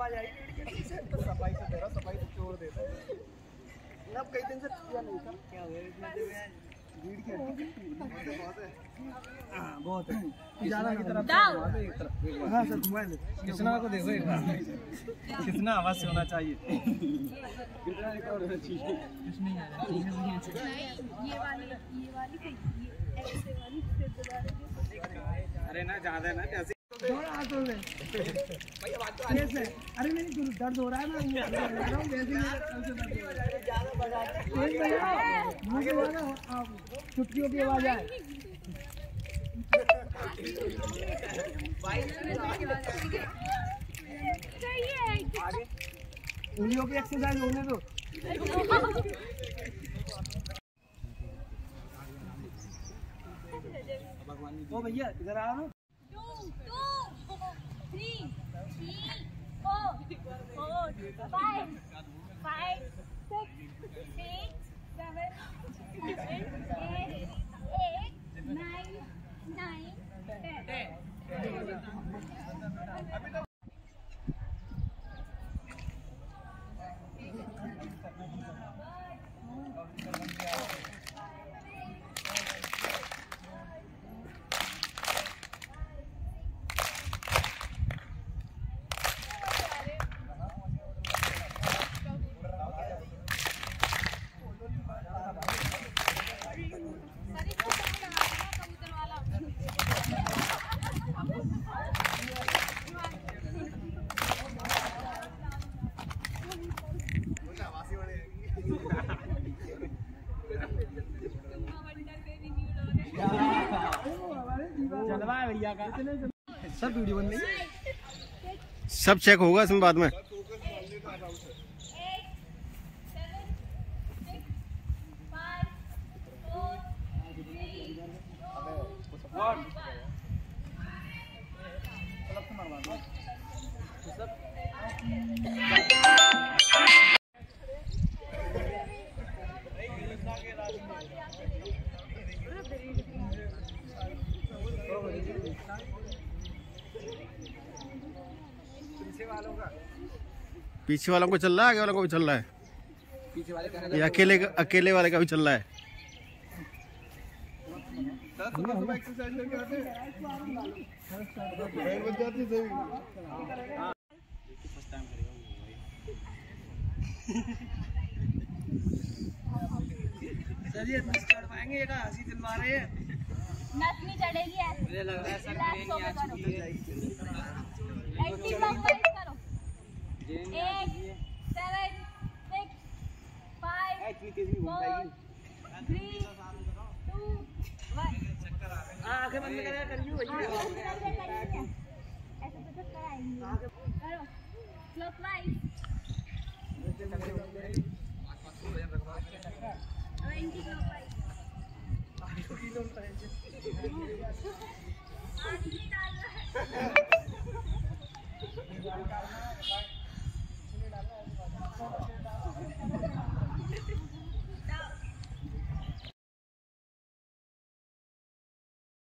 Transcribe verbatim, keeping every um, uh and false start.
आवाज आई रीढ़ से तो सफाई से दे रहा, सफाई से छोड़ देता है। अब कई दिन से किया नहीं था, क्या हो गया इतना देर में रीढ़ की हड्डी बहुत है, हां बहुत है। ज्यादा की तरफ एक तरफ। हां सर घुमा ले, कितना को देखो एक बार कितना आवाज से होना चाहिए, कितना रिकॉर्ड होना चाहिए। कुछ नहीं है ये वाली ये वाली ये ऐसे वाली फिर दोबारा। अरे ना ज्यादा ना जैसे जोर हाथ में भैया बात तो ऐसे। अरे नहीं दर्द हो रहा है ना, वैसे ज्यादा बजा मुझे वाला आप चुटकियों की आवाज आए उंगलियों की एक्सरसाइज होने दो। ओ भैया इधर आओ ना। Three, three, four, four, five, five, six, six, seven, seven, eight, eight, nine, nine, ten. भैया का सब वीडियो बन रही, सब चेक होगा इसमें बाद में। पीछे वालों को चल रहा है, आगे वालों को भी चल रहा है, पीछे वाले ये अकेले अकेले वाले का भी चल रहा है। चलिए चढ़ पाएंगे, ये हंसी दिलवा रहे हैं। नस नहीं चढ़ेगी ऐसे, मुझे लग रहा है सर ट्रेन आ चुकी है। एटी क्लॉकवाइज करो। Eight, seven, six, five, four, three, two, one. आंखें बंद करें करियो भैया, ऐसे तो चक्कर आएंगे। करो क्लॉकवाइज। Anti clockwise. आंटी डाल रहा है।